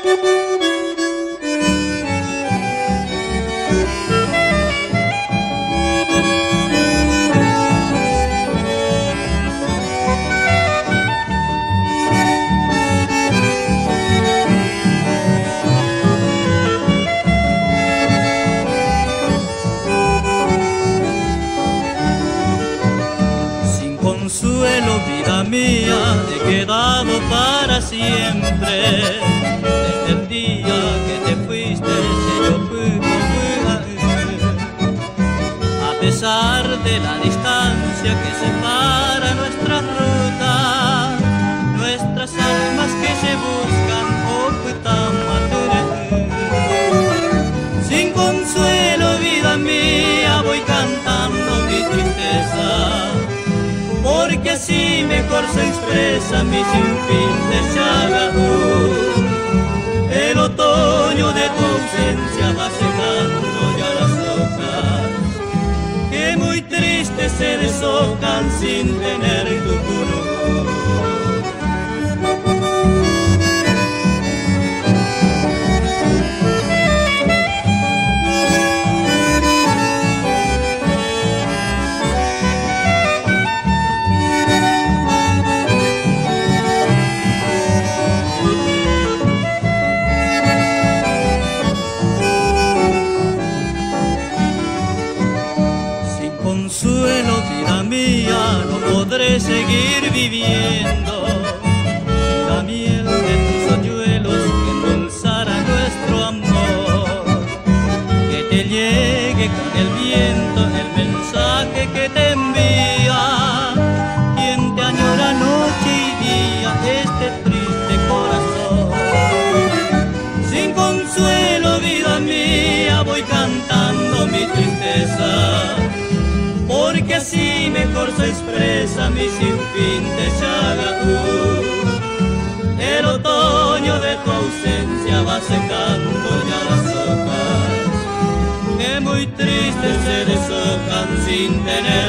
Consuelo, vida mía, he quedado para siempre. Desde el día que te fuiste, a pesar de la distancia que separa nuestras rutas, nuestras almas que se buscan, sin consuelo, vida mía, voy cantando mi tristeza, porque así mejor se expresa mi sinfín de llagas. El otoño de tu ausencia va secando ya las hojas, que muy tristes se deshojan sin tener tu color. Consuelo, vida mía, no podré seguir viviendo. La miel de tus hoyuelos que endulzara nuestro amor, que te llegue con el viento el mensaje que te envía quien te añora noche y día este triste corazón. Sin consuelo, vida mía, voy cantando mi tristeza, porque así mejor se expresa mi sinfín de llagas. El otoño de tu ausencia va secando ya las hojas, que muy tristes se deshojan sin tener